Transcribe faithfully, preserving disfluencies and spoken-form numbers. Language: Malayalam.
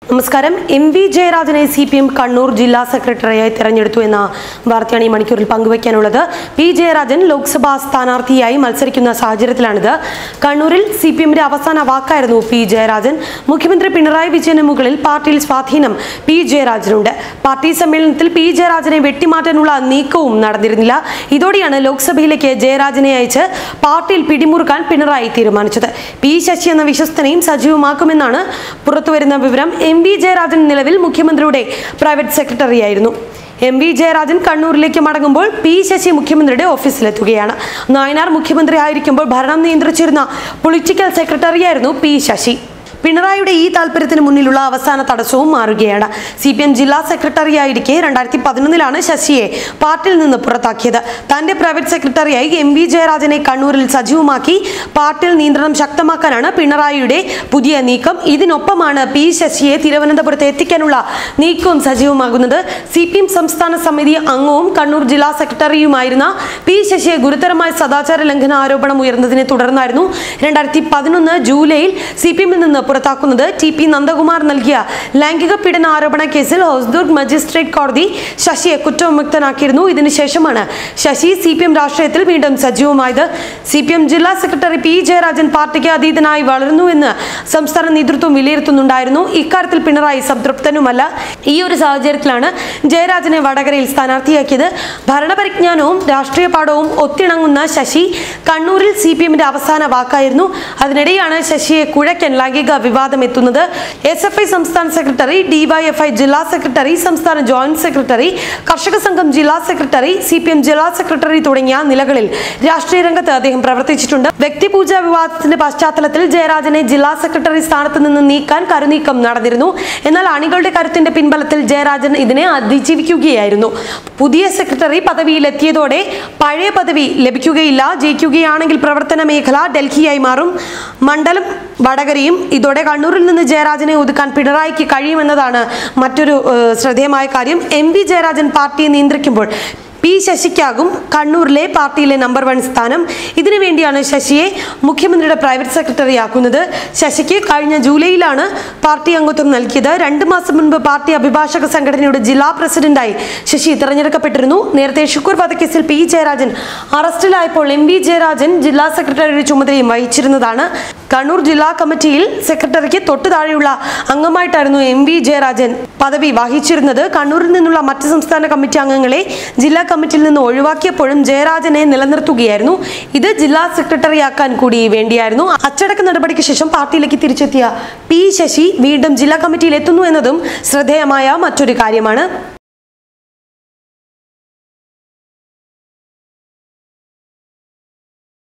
നമസ്കാരം. എം വി ജയരാജനെ സി പി എം കണ്ണൂർ ജില്ലാ സെക്രട്ടറിയായി തെരഞ്ഞെടുത്തു എന്ന വാർത്തയാണ് ഈ മണിക്കൂറിൽ പങ്കുവയ്ക്കാനുള്ളത്. പി ജയരാജൻ ലോക്സഭാ സ്ഥാനാർത്ഥിയായി മത്സരിക്കുന്ന സാഹചര്യത്തിലാണിത്. കണ്ണൂരിൽ സി പി എമ്മിന്റെ അവസാന വാക്കായിരുന്നു പി ജയരാജൻ. മുഖ്യമന്ത്രി പിണറായി വിജയന് മുകളിൽ പാർട്ടിയിൽ സ്വാധീനം പി ജയരാജനുണ്ട്. പാർട്ടി സമ്മേളനത്തിൽ പി ജയരാജനെ വെട്ടിമാറ്റാനുള്ള നീക്കവും നടന്നിരുന്നില്ല. ഇതോടെയാണ് ലോക്സഭയിലേക്ക് ജയരാജനെ അയച്ച് പാർട്ടിയിൽ പിടിമുറുക്കാൻ പിണറായി തീരുമാനിച്ചത്. പി ശശി എന്ന വിശ്വസ്തനെയും സജീവമാക്കുമെന്നാണ് പുറത്തുവരുന്ന വിവരം. എം വി ജയരാജൻ നിലവിൽ മുഖ്യമന്ത്രിയുടെ പ്രൈവറ്റ് സെക്രട്ടറിയായിരുന്നു. എം വി ജയരാജൻ കണ്ണൂരിലേക്ക് മടങ്ങുമ്പോൾ പി ശശി മുഖ്യമന്ത്രിയുടെ ഓഫീസിലെത്തുകയാണ്. നായനാർ മുഖ്യമന്ത്രി ആയിരിക്കുമ്പോൾ ഭരണം നിയന്ത്രിച്ചിരുന്ന പൊളിറ്റിക്കൽ സെക്രട്ടറിയായിരുന്നു പി ശശി. പിണറായിയുടെ ഈ താല്പര്യത്തിന് മുന്നിലുള്ള അവസാന തടസ്സവും മാറുകയാണ്. സി പി എം ജില്ലാ സെക്രട്ടറിയായിരിക്കെ രണ്ടായിരത്തി പതിനൊന്നിലാണ് ശശിയെ പാർട്ടിയിൽ നിന്ന് പുറത്താക്കിയത്. തന്റെ പ്രൈവറ്റ് സെക്രട്ടറിയായി എം വി ജയരാജനെ കണ്ണൂരിൽ സജീവമാക്കി പാർട്ടിയിൽ നിയന്ത്രണം ശക്തമാക്കാനാണ് പിണറായിയുടെ പുതിയ നീക്കം. ഇതിനൊപ്പമാണ് പി ശശിയെ തിരുവനന്തപുരത്ത് എത്തിക്കാനുള്ള നീക്കവും സജീവമാകുന്നത്. സി പി എം സംസ്ഥാന സമിതി അംഗവും കണ്ണൂർ ജില്ലാ സെക്രട്ടറിയുമായിരുന്ന പി ശശിയെ ഗുരുതരമായ സദാചാര ലംഘന ആരോപണം ഉയർന്നതിനെ തുടർന്നായിരുന്നു രണ്ടായിരത്തി പതിനൊന്ന് ജൂലൈയിൽ സി പി എമ്മിൽ നിന്ന് പുറത്താക്കുന്നത്. ടി പി നന്ദകുമാർ നൽകിയ ലൈംഗിക പീഡന ആരോപണ കേസിൽ ഹൗസ്ദുർഗ് മജിസ്ട്രേറ്റ് കോടതി ശശിയെ കുറ്റവിമുക്തനാക്കിയിരുന്നു. ഇതിനുശേഷമാണ് ശശി സി പി എം രാഷ്ട്രീയത്തിൽ വീണ്ടും സജീവമായത്. സി പി എം ജില്ലാ സെക്രട്ടറി പി ജയരാജൻ പാർട്ടിക്ക് അതീതനായി വളർന്നുവെന്ന് സംസ്ഥാന നേതൃത്വം വിലയിരുത്തുന്നുണ്ടായിരുന്നു. ഇക്കാര്യത്തിൽ പിണറായി സംതൃപ്തനുമല്ല. ഈ ഒരു സാഹചര്യത്തിലാണ് ജയരാജനെ വടകരയിൽ സ്ഥാനാർത്ഥിയാക്കിയത്. ഭരണപരിജ്ഞാനവും രാഷ്ട്രീയ പാഠവും ഒത്തിണങ്ങുന്ന ശശി കണ്ണൂരിൽ സി പി എമ്മിന്റെ അവസാന വാക്കായിരുന്നു. അതിനിടെയാണ് ശശിയെ കുഴയ്ക്കാൻ ലൈംഗിക വിവാദം എത്തുന്നത്. എസ് എഫ് ഐ സംസ്ഥാന സെക്രട്ടറി, ഡിവൈഎഫ്ഐ ജില്ലാ സെക്രട്ടറി, സംസ്ഥാന ജോയിന്റ് സെക്രട്ടറി, കർഷക സംഘം ജില്ലാ സെക്രട്ടറി, സി പി എം ജില്ലാ സെക്രട്ടറി തുടങ്ങിയ നിലകളിൽ രാഷ്ട്രീയ രംഗത്ത് അദ്ദേഹം പ്രവർത്തിച്ചിട്ടുണ്ട്. വ്യക്തിപൂജാ വിവാദത്തിന്റെ പശ്ചാത്തലത്തിൽ ജയരാജനെ ജില്ലാ സെക്രട്ടറി സ്ഥാനത്ത് നിന്ന് നീക്കാൻ കരുനീക്കം നടന്നിരുന്നു. എന്നാൽ അണികളുടെ കരുത്തിന്റെ പിൻബലത്തിൽ ജയരാജൻ ഇതിനെ അതിജീവിക്കുകയായിരുന്നു. പുതിയ സെക്രട്ടറി പദവിയിലെത്തിയതോടെ പഴയ പദവി ലഭിക്കുകയില്ല. ജയിക്കുകയാണെങ്കിൽ പ്രവർത്തന മേഖല ഡൽഹിയായി മാറും. മണ്ഡലം വടകരയും. ഇതോടെ കണ്ണൂരിൽ നിന്ന് ജയരാജനെ ഒതുക്കാൻ പിണറായിക്ക് കഴിയുമെന്നതാണ് മറ്റൊരു ശ്രദ്ധേയമായ കാര്യം. എം വി ജയരാജൻ പാർട്ടിയെ നിയന്ത്രിക്കുമ്പോൾ പി ശശിക്കാകും കണ്ണൂരിലെ പാർട്ടിയിലെ നമ്പർ വൺ സ്ഥാനം. ഇതിനു വേണ്ടിയാണ് ശശിയെ മുഖ്യമന്ത്രിയുടെ പ്രൈവറ്റ് സെക്രട്ടറി ആക്കുന്നത്. ശശിക്ക് കഴിഞ്ഞ ജൂലൈയിലാണ് പാർട്ടി അംഗത്വം നൽകിയത്. രണ്ട് മാസം മുൻപ് പാർട്ടി അഭിഭാഷക സംഘടനയുടെ ജില്ലാ പ്രസിഡന്റായി ശശി തിരഞ്ഞെടുക്കപ്പെട്ടിരുന്നു. നേരത്തെ ഷുക്കൂർ വധക്കേസിൽ പി ജയരാജൻ അറസ്റ്റിലായപ്പോൾ എം വി ജയരാജൻ ജില്ലാ സെക്രട്ടറിയുടെ ചുമതലയും വഹിച്ചിരുന്നതാണ്. കണ്ണൂർ ജില്ലാ കമ്മിറ്റിയിൽ സെക്രട്ടറിക്ക് തൊട്ടു താഴെയുള്ള അംഗമായിട്ടായിരുന്നു എം വി ജയരാജൻ പദവി വഹിച്ചിരുന്നത്. കണ്ണൂരിൽ നിന്നുള്ള മറ്റ് സംസ്ഥാന കമ്മിറ്റി അംഗങ്ങളെ ജില്ലാ കമ്മിറ്റിയിൽ നിന്ന് ഒഴിവാക്കിയപ്പോഴും ജയരാജനെ നിലനിർത്തുകയായിരുന്നു. ഇത് ജില്ലാ സെക്രട്ടറിയാക്കാൻ കൂടി വേണ്ടിയായിരുന്നു. അച്ചടക്ക നടപടിക്ക് ശേഷം പാർട്ടിയിലേക്ക് തിരിച്ചെത്തിയ പി ശശി വീണ്ടും ജില്ലാ കമ്മിറ്റിയിൽ എത്തുന്നു എന്നതും ശ്രദ്ധേയമായ മറ്റൊരു കാര്യമാണ്.